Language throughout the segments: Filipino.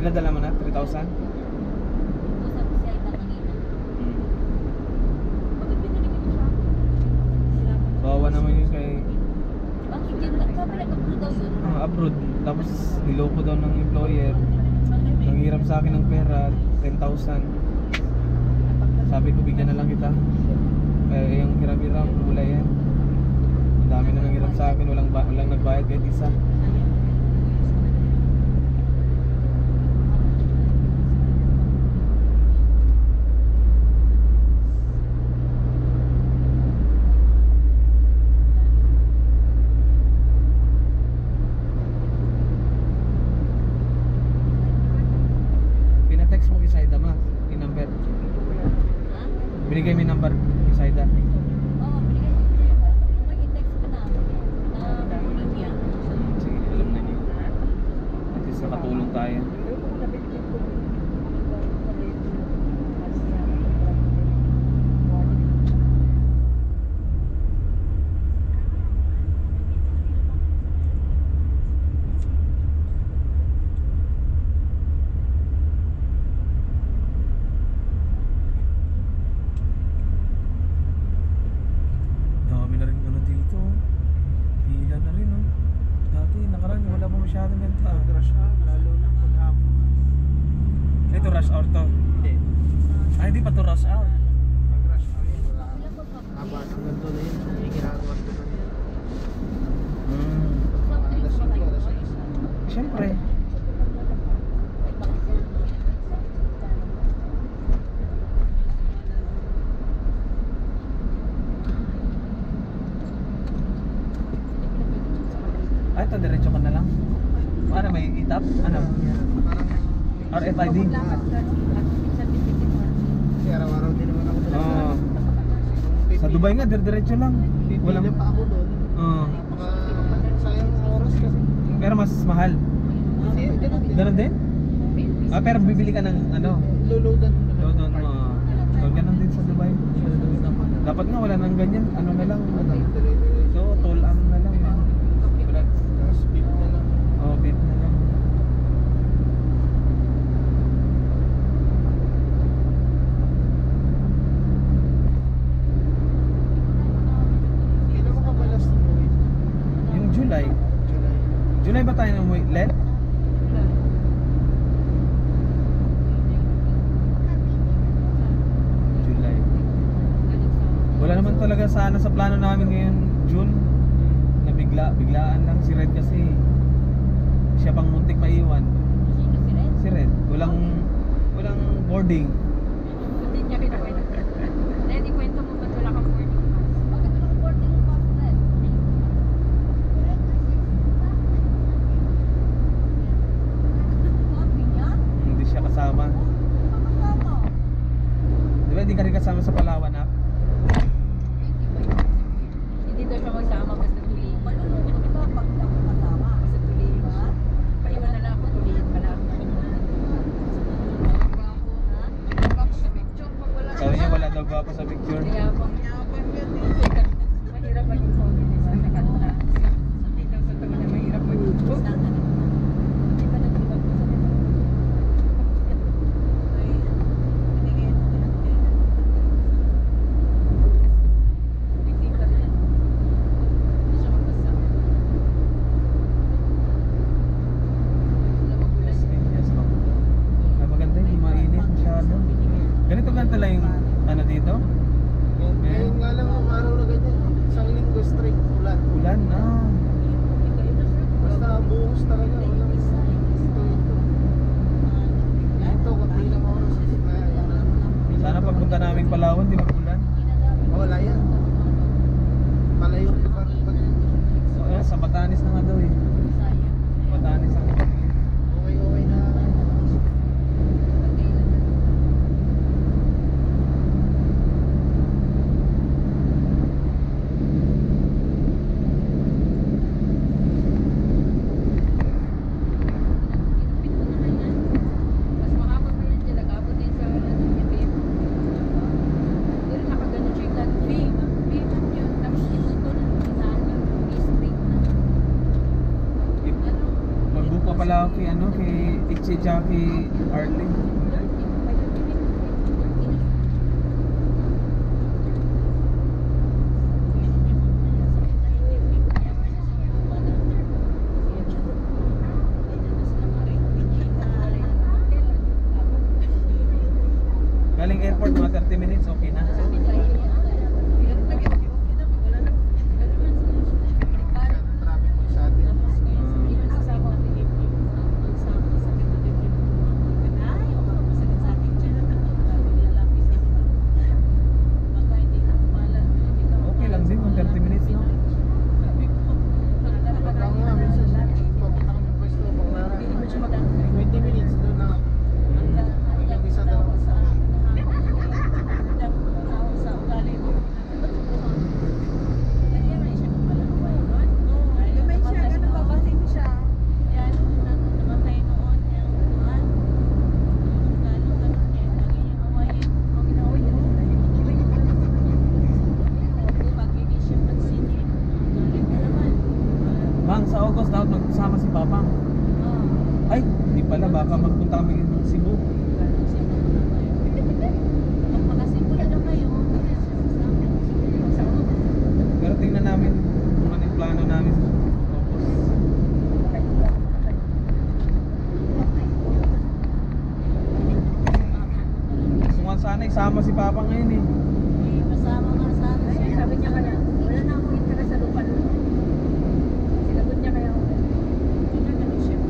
Pinadala mo na? 3,000? Bawa naman yun kay abroad. Tapos niloko daw ng employer. Nanghirap sa akin ng pera, 10,000. Sabi ko bigyan na lang kita. Kaya yung hiram-hiram, wala yan. Ang dami na nanghirap sa akin, walang nagbayad kahit isa. Binigay mo yung number kay Saida? Oo, binigay ko yung mag-text ko na niya. Sige, alam na niyo. At least nakatulong tayo. Ito rush hour to? Hindi. Ah, hindi pa to rush hour? Pag rush hour yun, wala ka. Haba ng ganito na yun. Hindi ginagawa ko na yun. Alas 5, alas 6. Siyempre. Ah, ito diretso ka na lang? Ano, may itap? Ano? RFID? Kasi araw-araw din naman ako doon. Oo. Sa Dubai nga, diretso lang. Walang pa ako doon. Oo. Sayang ang oras kasi. Pero mas mahal. Kasi ganun din. Ganun din? Ah, pero bibili ka ng ano? Luludan. Doon, ganun din sa Dubai. Dapat nga wala nang ganyan. Ano na lang? So, toll am na lang. Wala. Tapos beef na lang. Oo, beef na lang. Kailan mo ka ba last umuwi? Yung July. July. July ba tayo umuwi? Let? July. Wala naman talaga sana sa plano namin ngayon June. Na biglaan lang si Red kasi siya pang muntik maiwan. Sino si Red? Si Red, walang boarding. Hindi niya kinakwento. Hindi, kwento mo ba't wala kang boarding pass? Bakit walang boarding pass, Red? Sabi niya? Hindi siya kasama. Kasama. Di ba hindi ka rin kasama sa Palawan, ha? Hindi daw siya magsama basta tulihin. Malulungkot ka pag hindi ako kasama. Basta tulihin ba? Paiwan na lang ako, tulihin pa lang. Sabi niya wala daw gwapo sa picture. Kaya pang mahirap maging phone, di ba? Sa kanta. Ikaw sa tama na mahirap maging phone. Hindi ba nagtubag mo sa mga? Ay, maganda, hindi mainit masyado. Ganito lang yung ano dito? Ngayon nga lang ang araw na ganyan. Isang linggo straight ulan. Ulan, ah. Basta buhos talaga. Walang ito. Ito, kapag lang oras. Sana pagpunta namin Palawan, di mag-ulan. Wala yan. Palayo yung pag... So, sa Batanes na nga daw eh. Batanes ang Okay na. pala kay Ichi Jackie Arley. Galing airport mga 30 minutes, okay na. Traffic po sa atin. Okay lang din, mga 30 minutes no? Pag lang nga, minsan papunta kami pwesto, Baclaran. 20 minutes doon na. Yung isa dalawa sa Mang, sa August dapat magkasama si Papa. Ay, hindi pala, baka magpunta kami ng Cebu. Pero tingnan namin kung ano yung plano namin sa August. Gusto nga sana isama si Papa ngayon eh. Sabi niya kaya, wala na akong interest sa lupa doon. Sinagot niya kaya ako. Hindi na ganun siya.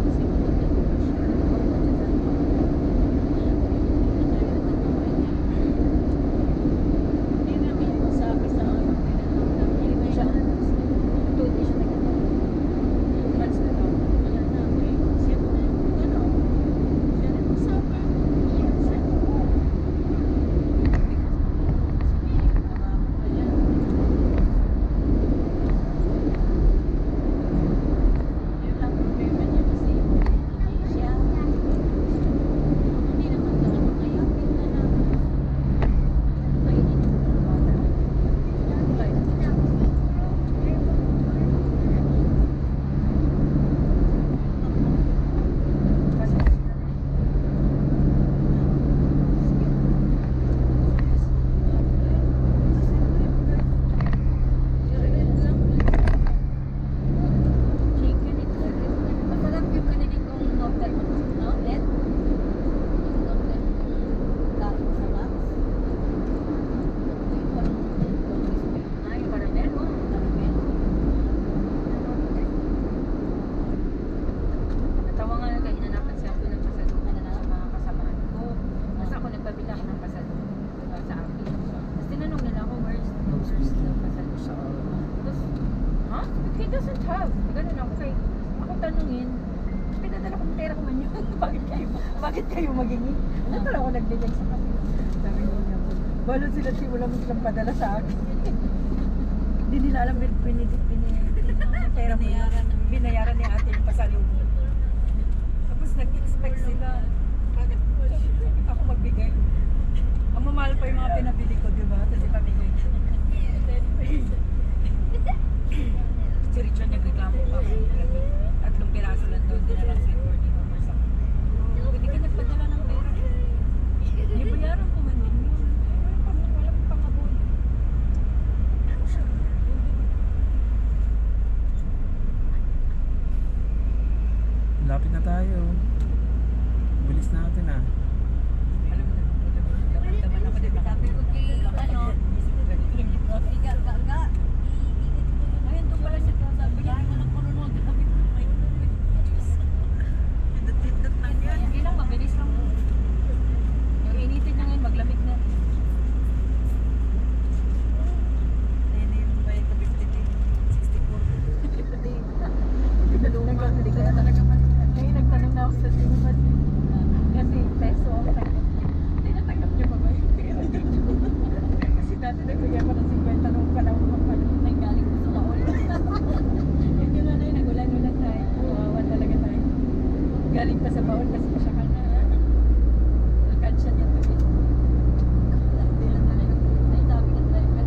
Hindi namin sabi sa ano. Hindi ba siya? Hindi siya nagkakaroon. 2 months na daw. Wala na. Siya na ano. Siya na sabi. He doesn't have. Ganun ako kay ako tanungin, pinadala kong pera ko man yun. bakit kayo magingi? Ano talaga ako nagbigay sa kanila? Sabi niya po. Balon sila wala mo silang padala sa akin. Hindi nila alam pera mo yun. Binayaran ni ate yung pasalubong. Tapos nag-expect sila. Bakit ako magbigay? Ang mamahal pa yung mga pinabili ko, di ba? Tapos ipamigay. Si Richard nagreklamo pa. 3 piraso lang doon, dinalang sa recording number sa hindi ka nagpadala ng pera. Hindi bayaran ko man din yun. Walang pangabon. Lapit na tayo. Bilis natin ah. Alam mo naman ako din. Sabi ko kay ano, Iga. Ayun doon pala siya sabi niya, ano ko nunod. Pindot lang yan. Hindi lang, mabilis lang. Yung initin na ngayon, maglamig na. Ayun yung bayad ko 63, 64. Hindi ko na talaga man. Ngayon nagtanong na ako sa sinuman. Kasi peso ako tanggap. Hindi natanggap niyo pa ba yung pera? Kasi dati nagbigay ko ng 50 nung panahon ko pa. Ay, galing ko sa kaon. Yun yun na yun, nagulan-ulan tayo. Kawawan talaga tayo. Galing pa sa baon kasi siya ka na. Nagkansya niya to yun. Ay, sabi ng driver.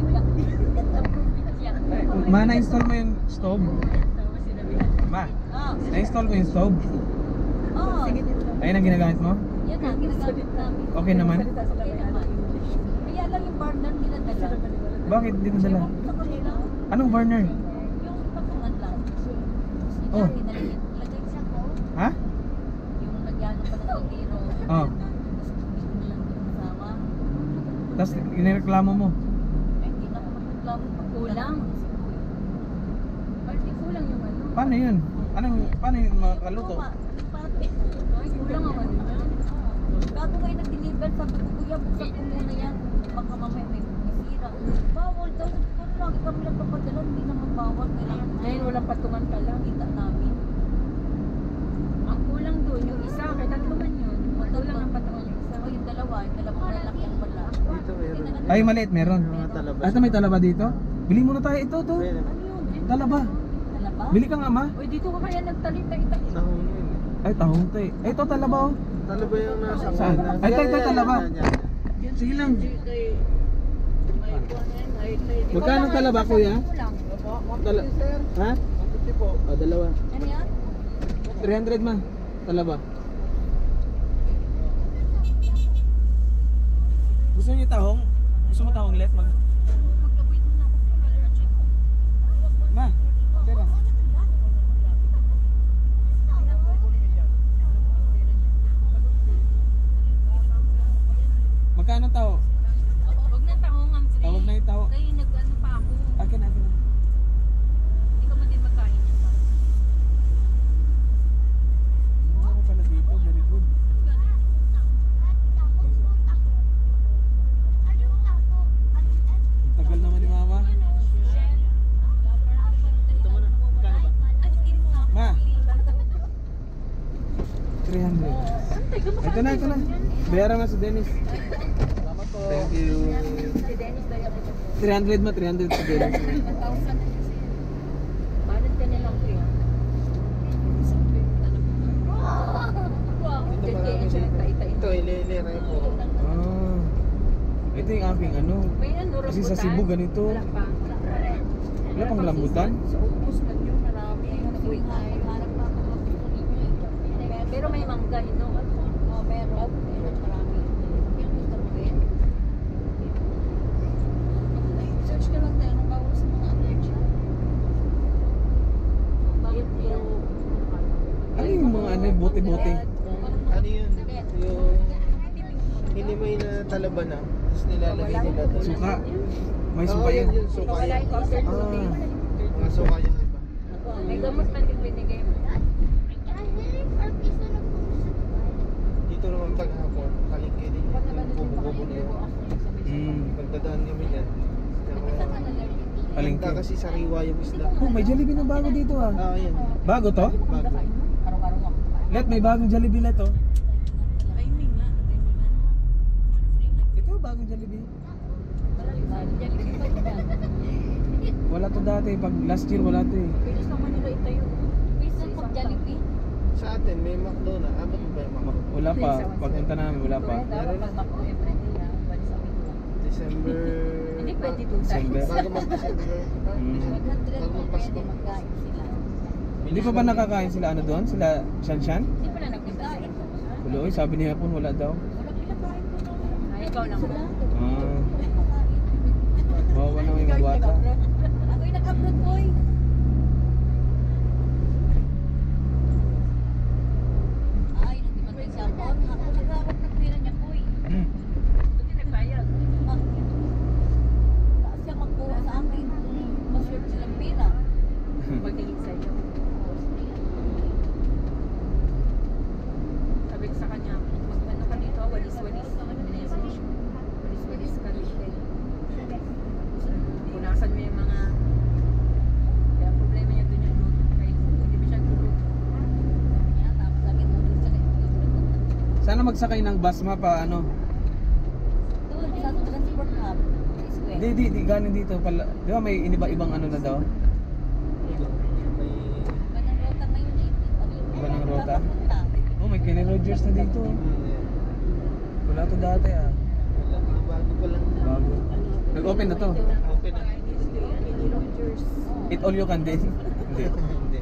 Ma, na-install mo yung stove? Tapos sinabi niya. Ma, na-install mo yung stove? Oo. Sige dito. Ayun ang ginagamit mo? Yan na, ginagamit namin. Okay naman? Salita sila Okay may naman. English. Kaya lang yung partner nila dala. Bakit di mo dala? Sa kanila, Anong burner? yung patungan lang. Oh. Lagay siya ko. Ha? Yung nagyano pa ng tiro. Oh. Tapos gusto na lang yung kasama. Tapos inireklamo mo. Ay, hindi na ako magreklamo. Kulang. Party kulang yung ano. Paano yun? Paano yung makaluto? Ay, kulang ang ano yan. Bago kayo nag-deliver, sabi ko, kuya, buksan ko muna yan. Baka mamaya may bisira. Bawal daw. Kung lagi kami nagpapadala, hindi naman bawal. Kailangan Ngayon walang patungan ka lang. kita namin. Ang kulang doon, yung isa, kay tatlo man yun. Kulang ang patungan yung isa. O yung dalawang lalaki ang pala. Dito meron. Ay, maliit meron. Mga talaba. Ah, ito may talaba dito? Bili muna tayo ito, to. Pwede. Ano yun? Talaba. Talaba? Bili ka nga, ma. Uy, dito ka kaya nagtalita-ita. Tahong yun. Ay, tahong to eh. Ay, ito talaba oh. Talaba yung nasa Saan? Ay, ito talaba. Sige lang. Magkano talaba, kuya? Ha? 150 po. Oh, dalawa. Ano yan? 300 ma. Talaba. Gusto niyo tahong? Gusto mo tahong let? Magkabit mo na ako kasi allergic ko. Ma, tira. Magkano taho? Huwag na taong ang free. Tawag na yung taho. Kaya nag-ano pa ako. Akin. Hindi ka man din magkain yan pa. Mura pala dito, very good. Ang tagal naman ni mama. Ito mo na. Magkano ba? Ma. 300. Ito na. Bayaran na si Dennis. Salamat po. Thank you. Si Dennis tayo ako. 300 ma, 300 si Dennis. 1,000 Balot ka nilang free ha. Ito marami siya. Ito, ililira po. Ah. Ito yung aking ano. May ano, Kasi sa Cebu ganito. Wala pa. Wala pang rambutan. Sa ubos man yun, marami. Uy, ay. Harap pa ako mag-ito. Pero may mangga, no? Oh, meron. Meron marami. Yung gusto mo rin. Search ka lang tayo ng bawal sa mga allergy. Bakit yung... Ano yung mga ano, bote-bote? Ano yun? Yung hinimay na talaba na. Tapos nilalagay nila doon. Suka. May Oo, suka yun yan. yun. Suka Wala yun. ito after Ah. 2 days. Mga suka yun, diba? May gamot man din binigay mo. Dito naman paghapon, kalingki din yun. Yung bubo-bubo na yun. Pagdadaan kami dyan. Palengke. Kasi sariwa yung isda. Oh, may Jollibee na bago dito ah. Ah, yan. Bago to? Bago. Araw-araw ako. Let, may bagong Jollibee na to. Timing nga. Ito, bagong Jollibee. Wala to dati. Pag last year, wala to eh. Bilis naman nila itayo. Bisan pag Jollibee. Sa atin, may McDo na. Abot mo ba yung McDo? Wala pa. Pagpunta namin, wala pa. Dapat pag mako everyday na. Bali sa amin lang. December... Hindi pwede 2 times. December. Bago mag-December. Mag-100 Bago mo magpasko. pwede magkain sila. Hindi pa ba nakakain sila ano doon? Sila Shanshan? Hindi pala nagpunta sila. Tuloy, sabi ni Hapon wala daw. Wala pinakain ko naman. Ay, ikaw lang. Ah, wawa na yung mga bata. Ako'y nag-upload, boy. Ay, nagdiman tayo sa phone. Ako nag-awag ng pera niya, boy. Hmm. Hindi nagbayad. Taas siya magkuha sa akin. Mas-short silang pera. Pagdating sa iyo. Sabi ko sa kanya, mag-ano ka dito, walis-walis. Walis-walis ka dito. Punasan mo yung mga... Kaya problema niya doon yung load. Kahit hindi ba siya load. Kaya tapos sabi ko, gusto ko Sana magsakay ng bus ma pa ano. doon sa transport hub. Sa square. Di galing dito pala. Di ba may iba-ibang ano na daw? May... Ganang rota ngayon eh. Iba ng rota? Papunta. Oh, may Kenny Rogers na dito. Wala to dati ah. Wala, bago pa lang. Bago. Nag-open na to. Okay na. Eat all you can din. Hindi. Hindi.